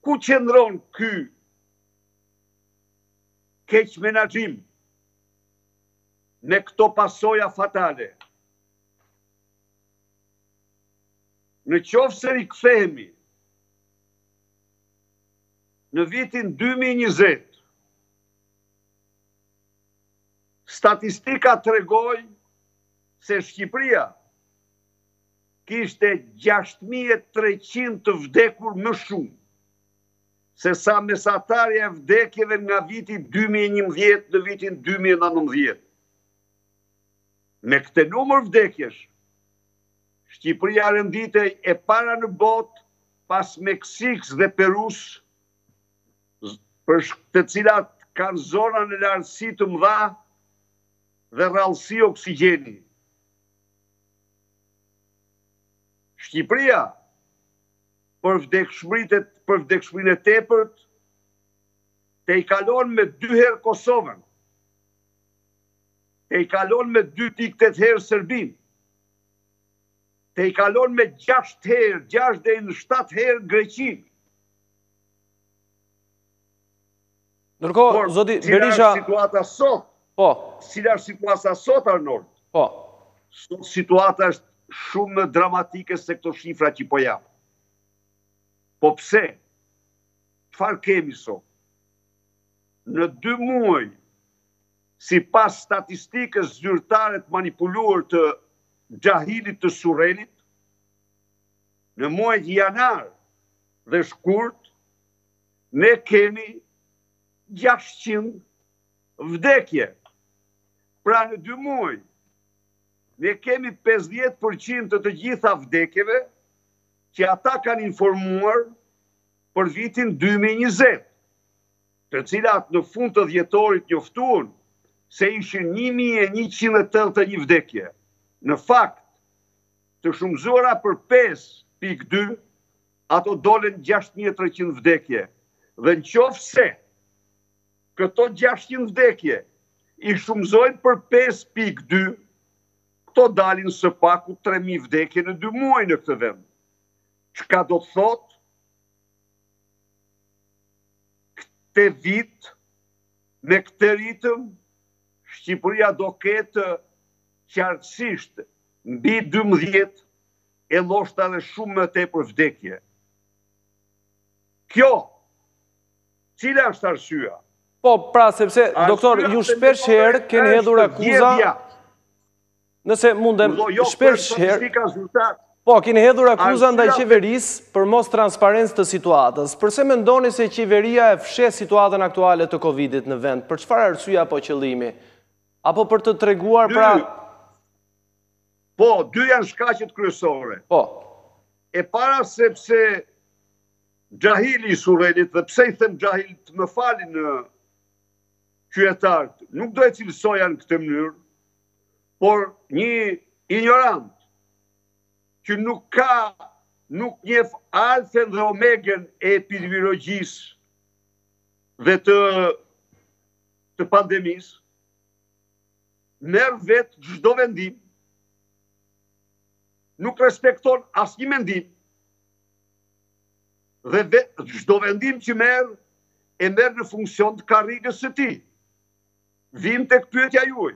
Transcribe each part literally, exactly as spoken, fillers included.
ku qëndron ky keq menaxhim me këto pasoja fatale? Në qoftë se rikthehemi në vitin dy mijë e njëzet, statistika tregoi se Shqipëria kishte gjashtë mijë e treqind të vdekur më shumë se sa mesatarja e vdekjeve nga viti dy mijë e njëmbëdhjetë në vitin dy mijë e nëntëmbëdhjetë. Me këtë numër vdekjesh, Shqipëria renditej e para në botë pas Meksikës dhe Perus, për të cilat kanë zona në lartësi të mëdha dhe rrallësi oksigjeni. Shqipëria, për vdekshmërinë për vdekshmërinë e tepërt, te i kalon me dy herë Kosovën, te i kalon me dy pikë tetë herë Serbinë, te i kalon me gjashtë herë, gjashtë deri në shtatë herë Greqinë. Ndërkohë, zoti Berisha, situata sot? Po. Cila është situata sot, Arnold? Po. Sot situata është shumë më dramatike se këto shifra që po jap. Po pse? Çfarë kemi sot? Në dy muaj, sipas statistikës zyrtare të manipuluar të Xhahilit të Surrenit, në muajt janar dhe shkurt, ne kemi gjashtëqind vdekje. Pra në dy muaj, ne kemi pesëdhjetë përqind të të gjitha vdekjeve që ata kanë informuar për vitin dy mijë e njëzet, të cilat në fund të dhjetorit njoftuan se ishin një mijë e njëqind e tetëdhjetë e një vdekje. Në fakt, të shumëzuara për pesë pikë dy, ato dolen gjashtë mijë e treqind vdekje. Dhe në qoftë se këto gjashtëqind vdekje i shumëzojnë për pesë pikë dy, këto dalin së paku tre mijë vdekje në dy muaj në këtë vend. Çka do të thotë? Këtë vit, me këtë ritëm, Shqipëria do ketë qartësisht mbi dymbëdhjetë e ndoshta edhe shumë më tepër vdekje. Kjo, cila është arsyeja? Po, pra, sepse, doktor, ju shpesh herë keni hedhur akuza, nëse mundem, shpesh herë, po, keni hedhur akuza ndaj qeverisë për mos transparencë të situatës. Përse mendoni se qeveria e fshe situatën aktuale të Covidit në vend? Për çfarë arsye apo qëllimi? Apo për të treguar pra... Po, dy janë shkaqet kryesore. Po. E para sepse Xhahili i Surrenit, dhe pse i them Xhahilit, më falin në qytetarët, nuk do e cilësoja në këtë mënyrë, por një ignorant që nuk ka, nuk njeh alfen dhe omegen e epidemiologjisë dhe të, të pandemisë, merr vetë çdo vendim, nuk respekton asnjë mendim, dhe çdo vendim që merr e merr në funksion të karrigës së tij. Vim tek pyetja juaj.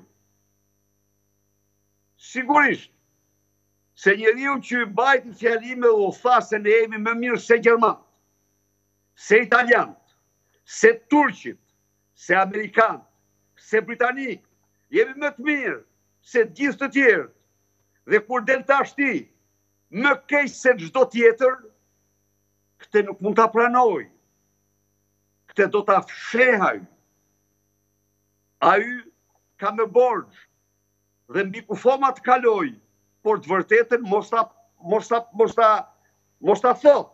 Sigurisht, se njeriu që bajti fjalime dhe u tha se ne jemi më mirë se gjermanët, se italianët, se turqit, se amerikanët, se britanikët, jemi më të mirë se të gjithë të tjerët. Dhe kur del tash ti, më keq se çdo tjetër, këtë nuk mund ta pranoj. Këtë do ta fshehaj. Ai ka me borxh dhe mbi kufoma të kaloj, por të vërtetën mos ta mos ta mos ta mos ta thot.